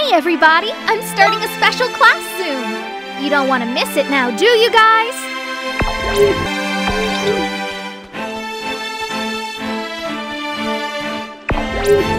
Hey everybody, I'm starting a special class soon. You don't want to miss it now, do you guys?